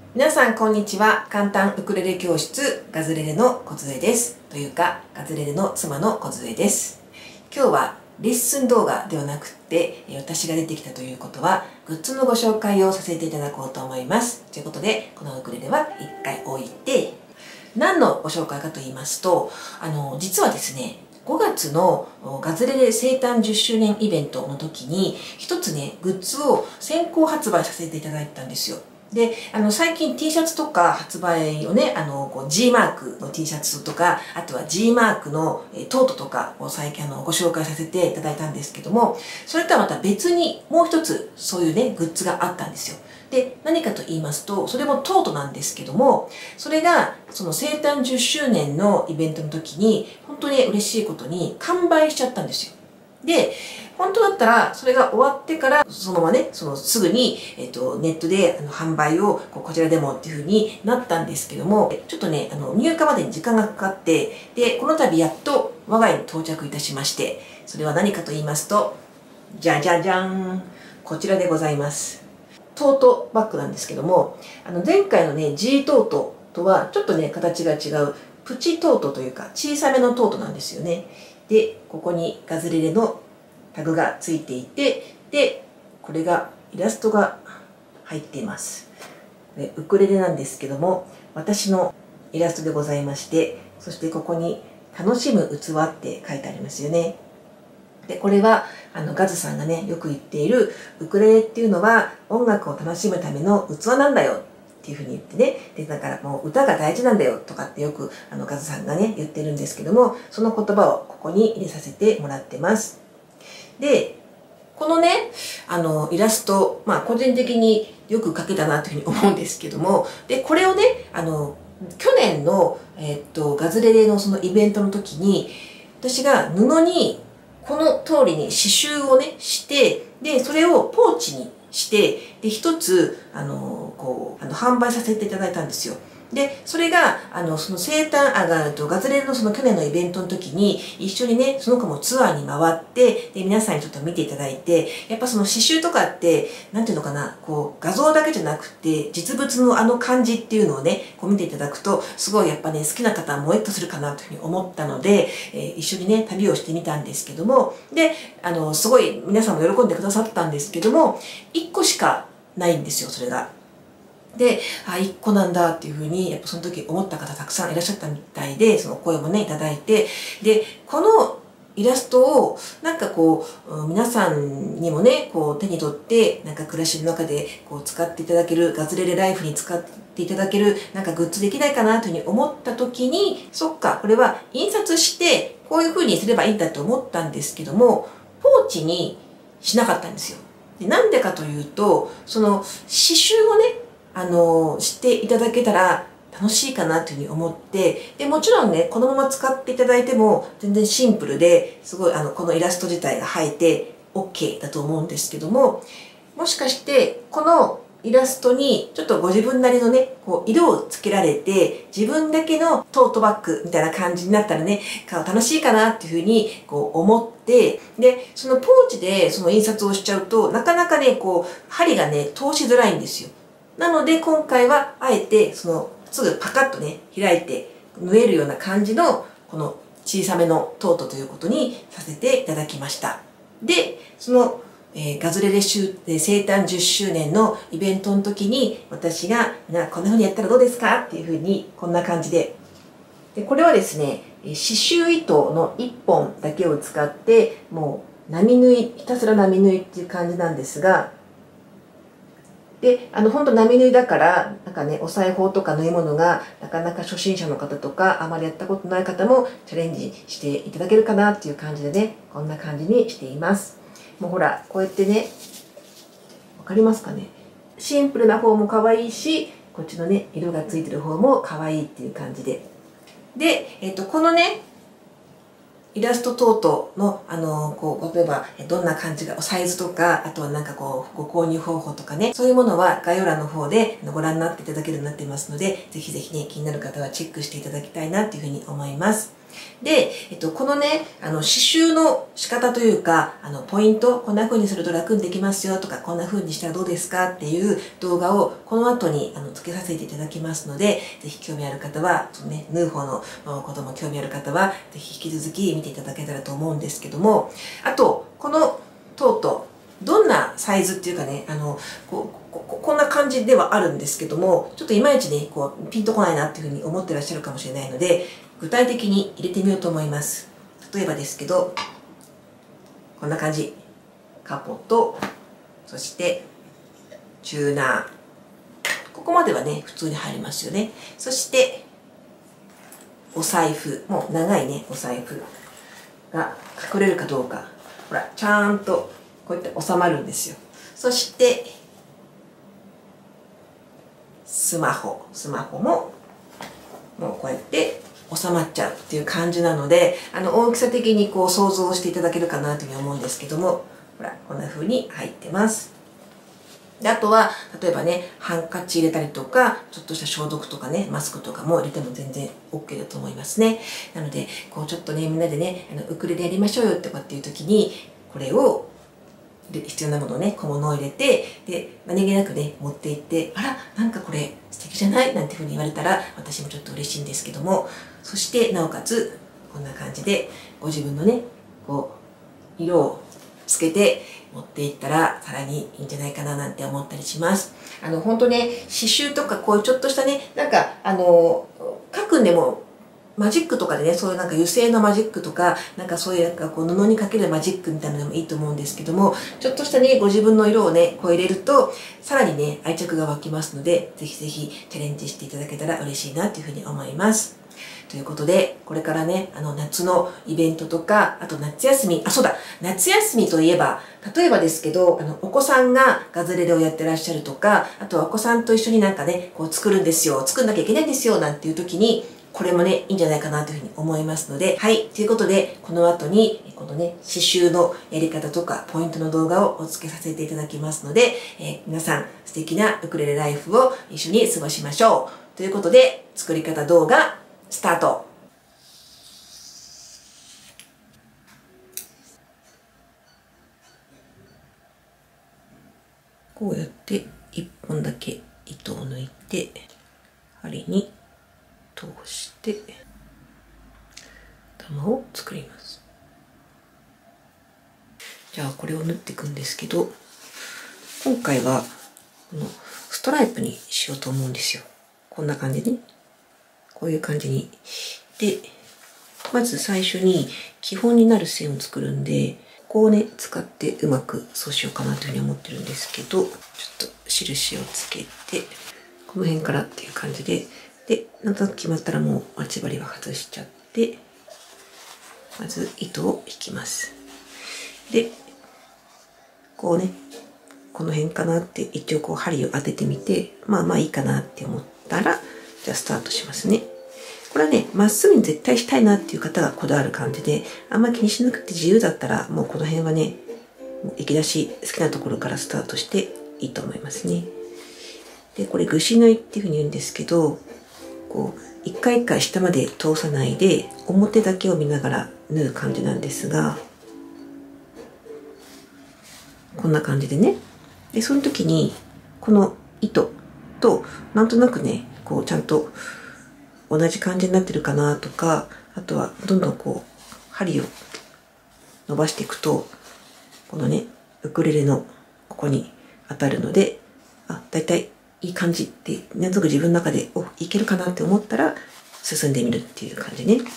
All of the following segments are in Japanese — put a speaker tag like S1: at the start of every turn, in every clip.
S1: 皆さんこんにちは。簡単ウクレレ教室ガズレレの小杖です。というかガズレレの妻の小杖です。今日はレッスン動画ではなくって私が出てきたということはグッズのご紹介をさせていただこうと思います。ということでこのウクレレは一回置いて、何のご紹介かと言いますと、実はですね、5月のガズレレ生誕10周年イベントの時に一つね、グッズを先行発売させていただいたんですよ。で、最近 T シャツとか発売をね、G マークの T シャツとか、あとは G マークのトートとかを最近ご紹介させていただいたんですけども、それとはまた別にもう一つそういうね、グッズがあったんですよ。で、何かと言いますと、それもトートなんですけども、それがその生誕10周年のイベントの時に、本当に嬉しいことに完売しちゃったんですよ。で、本当だったら、それが終わってから、そのままね、すぐに、ネットで販売をこちらでもっていう風になったんですけども、ちょっとね、入荷までに時間がかかって、で、この度やっと我が家に到着いたしまして、それは何かと言いますと、じゃじゃじゃん、こちらでございます。トートバッグなんですけども、前回のね、G トートとはちょっとね、形が違う、プチトートというか、小さめのトートなんですよね。で、ここにガズレレのタグがついていて、で、これがイラストが入っています。でウクレレなんですけども、私のイラストでございまして、そしてここに楽しむ器って書いてありますよね。で、これはガズさんがね、よく言っているウクレレっていうのは音楽を楽しむための器なんだよっていうふうに言ってね、で、だからもう歌が大事なんだよとかってよくガズさんがね、言ってるんですけども、その言葉をここに入れさせてもらってます。で、このね、イラスト、まあ個人的によく描けたなというふうに思うんですけども、で、これをね、去年の、ガズレレのそのイベントの時に、私が布にこの通りに刺繍をね、して、で、それをポーチにして、で、一つ、販売させていただいたんですよ。で、それが、その生誕、ガズレレのその去年のイベントの時に、一緒にね、その子もツアーに回って、で、皆さんにちょっと見ていただいて、やっぱその刺繍とかって、なんていうのかな、画像だけじゃなくて、実物の感じっていうのをね、見ていただくと、すごいやっぱね、好きな方はもえっとするかなというふうに思ったので、一緒にね、旅をしてみたんですけども、で、すごい皆さんも喜んでくださったんですけども、1個しかないんですよ、それが。で、1個なんだっていうふうに、やっぱその時思った方たくさんいらっしゃったみたいで、その声もね、いただいて、で、このイラストを、なんか皆さんにもね、手に取って、なんか暮らしの中で使っていただける、ガズレレライフに使っていただける、なんかグッズできないかなというふうに思った時に、そっか、これは印刷して、こういうふうにすればいいんだと思ったんですけども、ポーチにしなかったんですよ。で、なんでかというと、その刺繍をね、していただけたら楽しいかなというふうに思って、で、もちろんね、このまま使っていただいても全然シンプルで、すごいこのイラスト自体が入って OK だと思うんですけども、もしかしてこのイラストにちょっとご自分なりのね、色をつけられて、自分だけのトートバッグみたいな感じになったらね、楽しいかなっていうふうに思って、で、そのポーチでその印刷をしちゃうと、なかなかね、針がね、通しづらいんですよ。なので今回はあえてすぐパカッとね開いて縫えるような感じのこの小さめのトートということにさせていただきました。で、その、ガズレレ生誕10周年のイベントの時に私がこんな風にやったらどうですかっていう風にこんな感じで。で、これはですね、刺繍糸の1本だけを使ってもう並縫い、ひたすら並縫いっていう感じなんですが、で、本当並縫いだから、なんかね、お裁縫とか縫い物がなかなか初心者の方とか、あまりやったことない方もチャレンジしていただけるかなっていう感じでね、こんな感じにしています。もうほら、こうやってね、わかりますかね。シンプルな方も可愛いし、こっちのね、色がついてる方も可愛いっていう感じで。で、このね、イラスト等々の、例えば、どんな感じが、サイズとか、あとはなんかご購入方法とかね、そういうものは概要欄の方でご覧になっていただけるようになっていますので、ぜひぜひね、気になる方はチェックしていただきたいなというふうに思います。 で、このね、刺繍の仕方というか、ポイント、こんな風にすると楽にできますよとか、こんな風にしたらどうですかっていう動画をこの後に付けさせていただきますので、ぜひ興味ある方は、そのね、縫う方のことも興味ある方は、ぜひ引き続き見ていただけたらと思うんですけども、あと、このトート、どんなサイズっていうかね、こんな感じではあるんですけども、ちょっといまいちね、ピンとこないなっていうふうに思ってらっしゃるかもしれないので、具体的に入れてみようと思います。例えばですけど、こんな感じ。カポと、そしてチューナー。ここまではね、普通に入りますよね。そして、お財布。もう長いね、お財布が隠れるかどうか。ほら、ちゃんとこうやって収まるんですよ。そして、スマホも、もうこうやって収まっちゃうっていう感じなので、大きさ的に想像していただけるかなというふうに思うんですけども、ほら、こんな風に入ってます。で、あとは、例えばね、ハンカチ入れたりとか、ちょっとした消毒とかね、マスクとかも入れても全然 OK だと思いますね。なので、ちょっとね、みんなでね、ウクレレやりましょうよってかっていう時に、これを、必要なものをね、小物を入れて、で、何気なくね、持って行って、あら、なんかこれ素敵じゃないなんていうふうに言われたら、私もちょっと嬉しいんですけども、そして、なおかつ、こんな感じで、ご自分のね、色をつけて持っていったら、さらにいいんじゃないかななんて思ったりします。本当ね、刺繍とかこういうちょっとしたね、なんか、書くんでも、マジックとかでね、そういうなんか油性のマジックとか、なんかそういうなんか布にかけるマジックみたいなのでもいいと思うんですけども、ちょっとしたね、ご自分の色をね、入れると、さらにね、愛着が湧きますので、ぜひぜひチャレンジしていただけたら嬉しいなというふうに思います。ということで、これからね、夏のイベントとか、あと夏休み、そうだ、夏休みといえば、例えばですけど、お子さんがガズレレをやってらっしゃるとか、あとはお子さんと一緒になんかね、作るんですよ、作んなきゃいけないんですよ、なんていう時に、これもね、いいんじゃないかなというふうに思いますので、はい。ということで、この後に、このね、刺繍のやり方とか、ポイントの動画をお付けさせていただきますので、皆さん素敵なウクレレライフを一緒に過ごしましょう。ということで、作り方動画、スタート。こうやって1本だけ糸を抜いて、針に通して玉を作ります。じゃあこれを縫っていくんですけど、今回はこのストライプにしようと思うんですよ。こんな感じね。こういう感じに。で、まず最初に基本になる線を作るんで、ここをね、使ってうまくそうしようかなというふうに思ってるんですけど、ちょっと印をつけて、この辺からっていう感じで、で、なんとなく決まったらもう待ち針は外しちゃって、まず糸を引きます。で、こうね、この辺かなって一応針を当ててみて、まあいいかなって思ったら、じゃあスタートしますね。これはね、まっすぐに絶対したいなっていう方がこだわる感じで、あんま気にしなくて自由だったら、もうこの辺はね、いきなし好きなところからスタートしていいと思いますね。で、これぐし縫いっていう風に言うんですけど、一回一回下まで通さないで、表だけを見ながら縫う感じなんですが、こんな感じでね。で、その時に、この糸と、なんとなくね、ちゃんと同じ感じになってるかなとか、あとはどんどん針を伸ばしていくと、このね、ウクレレのここに当たるので、だいたいいい感じって、なんとなく自分の中で、いけるかなって思ったら、進んでみるっていう感じね。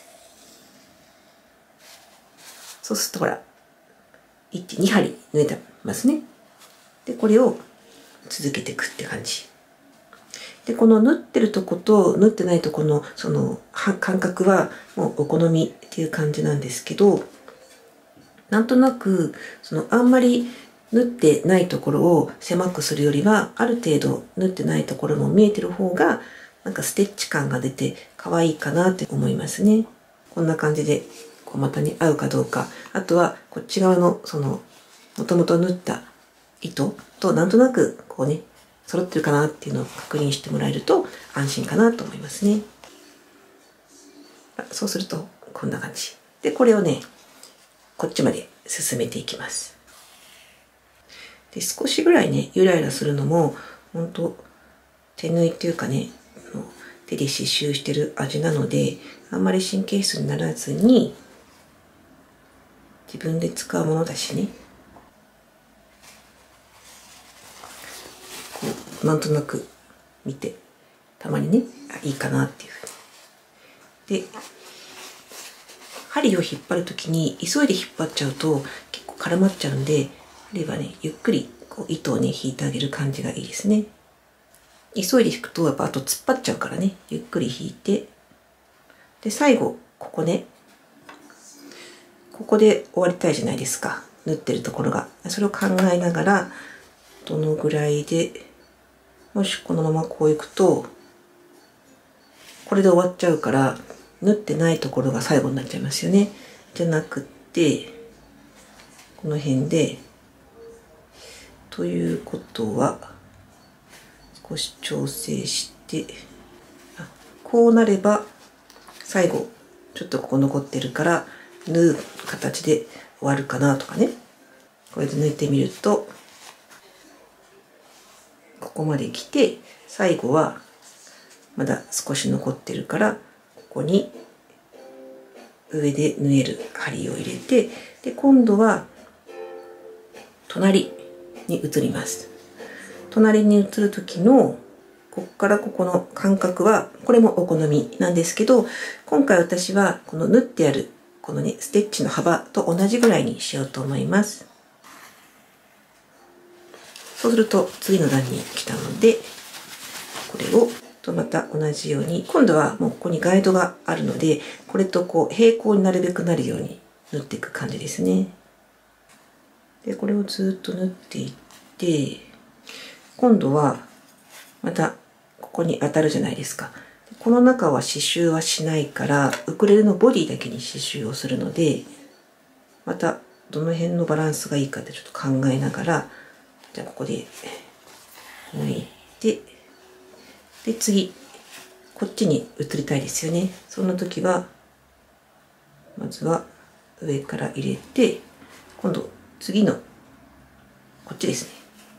S1: そうするとほら、1、2針縫えてますね。で、これを続けていくって感じ。で、この縫ってるとこと縫ってないとこの、感覚はもうお好みっていう感じなんですけど、なんとなく、あんまり縫ってないところを狭くするよりは、ある程度縫ってないところも見えてる方が、なんかステッチ感が出て可愛いかなって思いますね。こんな感じで、またに合うかどうか。あとは、こっち側の、もともと縫った糸となんとなく、揃ってるかなっていうのを確認してもらえると安心かなと思いますね。 そうするとこんな感じで、これをねこっちまで進めていきます。で少しぐらいねゆらゆらするのも本当手縫いっていうかね、手で刺繍してる味なので、あんまり神経質にならずに自分で使うものだしね、こうなんとなく見てたまにねいいかなっていうふうに。で針を引っ張る時に急いで引っ張っちゃうと結構絡まっちゃうんで、あればねゆっくりこう糸をね引いてあげる感じがいいですね。急いで引くとやっぱあと突っ張っちゃうからね、ゆっくり引いて、で最後ここね、ここで終わりたいじゃないですか、縫ってるところが。それを考えながらどのぐらいで、もしこのままこういくとこれで終わっちゃうから縫ってないところが最後になっちゃいますよね。じゃなくってこの辺で、ということは少し調整して、こうなれば最後ちょっとここ残ってるから縫う形で終わるかなとかね。これで抜いてみるとここまで来て、最後はまだ少し残ってるからここに上で縫える針を入れて、で今度は隣に移ります。隣に移る時のこっからここの間隔はこれもお好みなんですけど、今回私はこの縫ってあるこのねステッチの幅と同じぐらいにしようと思います。そうすると次の段に来たので、これをとまた同じように、今度はもうここにガイドがあるので、これとこう平行になるべくなるように縫っていく感じですね。でこれをずっと縫っていって、今度はまたここに当たるじゃないですか。この中は刺繍はしないから、ウクレレのボディだけに刺繍をするので、またどの辺のバランスがいいかってちょっと考えながら、じゃあここで抜いて、で次こっちに移りたいですよね。その時はまずは上から入れて、今度次のこっちですね、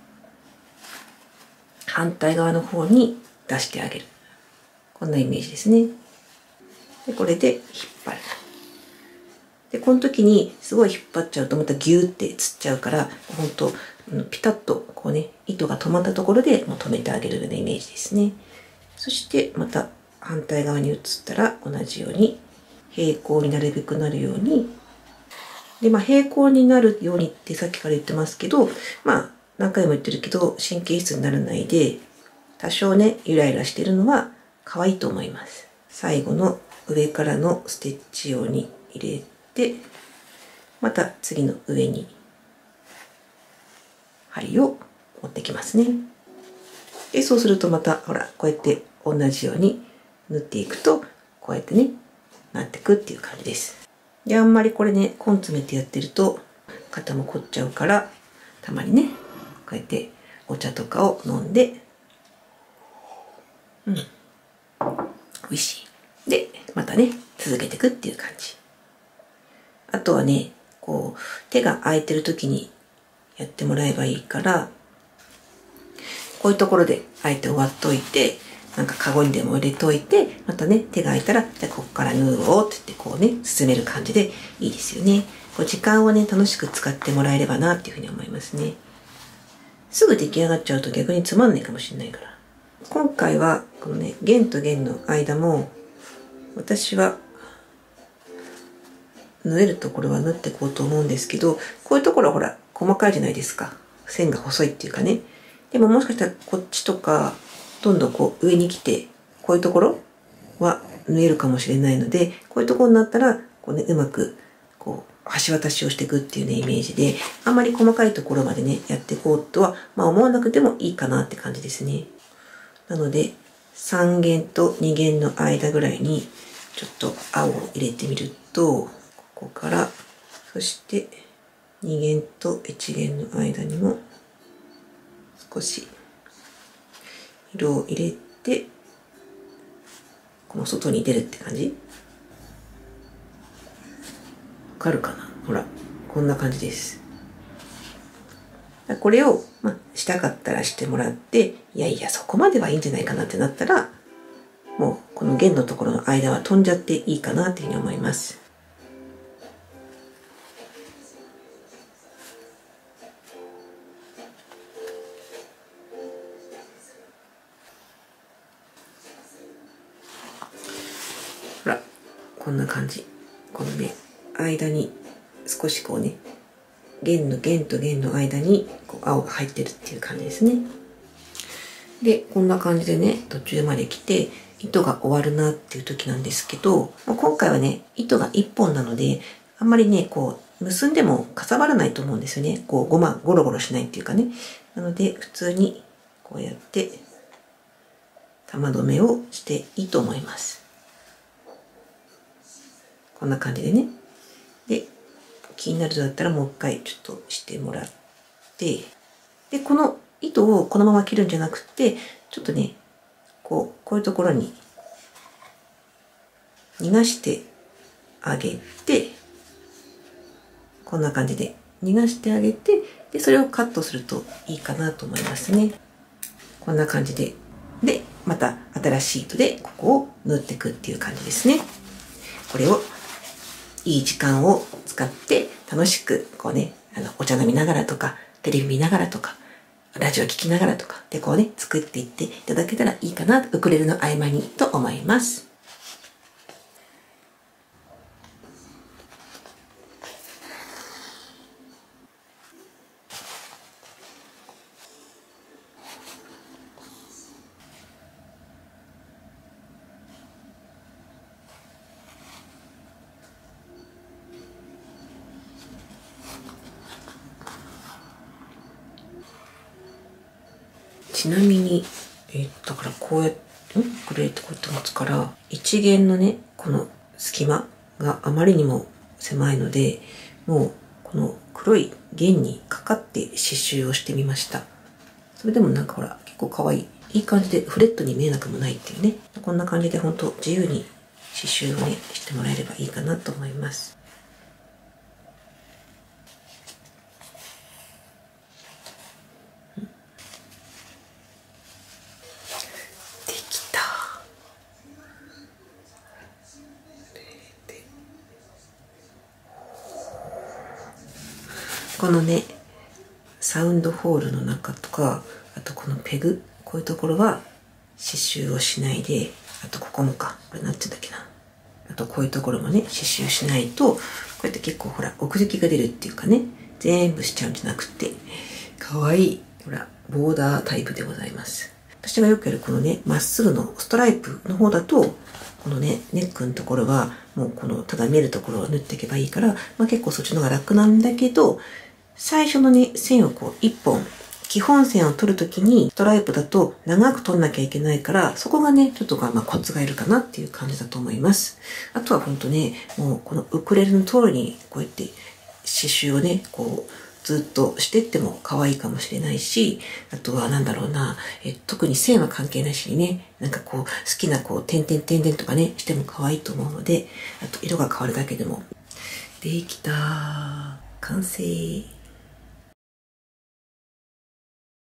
S1: 反対側の方に出してあげる、こんなイメージですね。でこれで引っ張る。でこの時にすごい引っ張っちゃうとまたギューってつっちゃうから、ほんとピタッとこうね糸が止まったところでもう止めてあげるようなイメージですね。そしてまた反対側に移ったら同じように平行になるべくなるように、で平行になるようにってさっきから言ってますけど、何回も言ってるけど神経質にならないで、多少ねゆらゆらしてるのは可愛いと思います。最後の上からのステッチ用に入れて、また次の上に針を持ってきますね。でそうするとまたほらこうやって同じように縫っていくとこうやってねなってくっていう感じです。であんまりこれね根詰めてやってると肩も凝っちゃうから、たまにねこうやってお茶とかを飲んで、美味しい。でまたね続けていくっていう感じ。あとはねこう手が空いてる時にやってもらえばいいから、こういうところであえて終わっといて、なんかカゴにでも入れといて、またね手が空いたらじゃあここから縫うをって言ってこうね進める感じでいいですよね。こう時間をね楽しく使ってもらえればなっていうふうに思いますね。すぐ出来上がっちゃうと逆につまんないかもしれないから。今回はこのね弦と弦の間も私は縫えるところは縫っていこうと思うんですけど、こういうところはほら細かいじゃないですか。線が細いっていうかね。でももしかしたらこっちとかどんどんこう上に来て、こういうところは縫えるかもしれないので、こういうところになったらこうねうまくこう橋渡しをしていくっていうねイメージで、あんまり細かいところまでねやっていこうとは思わなくてもいいかなって感じですね。なので3弦と2弦の間ぐらいにちょっと青を入れてみると、ここから、そして2弦と1弦の間にも少し色を入れて、この外に出るって感じ。 かるかな、ほら、こんな感じです。これを、したかったらしてもらって、いやいや、そこまではいいんじゃないかなってなったら、もうこの弦のところの間は飛んじゃっていいかなっていうふうに思います。ほら、こんな感じ。このね、間に少しこうね、弦と弦の間にこう青が入ってるっていう感じですね。で、こんな感じでね、途中まで来て、糸が終わるなっていう時なんですけど、今回はね、糸が1本なので、あんまりね、こう、結んでもかさばらないと思うんですよね。こう、ゴロゴロしないっていうかね。なので、普通にこうやって、玉留めをしていいと思います。こんな感じでね。で、気になるとだったらもう一回ちょっとしてもらって、で、この糸をこのまま切るんじゃなくて、ちょっとね、こういうところに逃がしてあげて、こんな感じで逃がしてあげて、で、それをカットするといいかなと思いますね。こんな感じで。で、また新しい糸でここを縫っていくっていう感じですね。これをいい時間を使って楽しくこうね、お茶飲みながらとか、テレビ見ながらとか、ラジオ聞きながらとかでこうね、作っていっていただけたらいいかな、ウクレレの合間にと思います。ちなみに、だからこうやって、ウクレレってこうやって持つから、一弦のね、この隙間があまりにも狭いので、もうこの黒い弦にかかって刺繍をしてみました。それでもなんかほら、結構可愛い。いい感じでフレットに見えなくもないっていうね。こんな感じでほんと自由に刺繍をね、してもらえればいいかなと思います。できた。このね、サウンドホールの中とか、あとこのペグ、こういうところは刺繍をしないで、あとここもか、これなんて言うんだっけな。あとこういうところもね、刺繍しないと、こうやって結構ほら、奥行きが出るっていうかね、全部しちゃうんじゃなくて、かわいい、ほら、ボーダータイプでございます。私がよくやるこのね、まっすぐのストライプの方だと、このね、ネックのところは、もうこの、ただ見えるところを縫っていけばいいから、結構そっちの方が楽なんだけど、最初のね、線をこう、一本、基本線を取るときに、ストライプだと長く取んなきゃいけないから、そこがね、ちょっとコツがいるかなっていう感じだと思います。あとはほんとね、もうこのウクレレの通りに、こうやって刺繍をね、こう、ずっとしてっても可愛いかもしれないし、あとはなんだろうな、特に線は関係なしにね、なんかこう、好きなこう、点々とかね、しても可愛いと思うので、あと色が変わるだけでも。できたー。完成。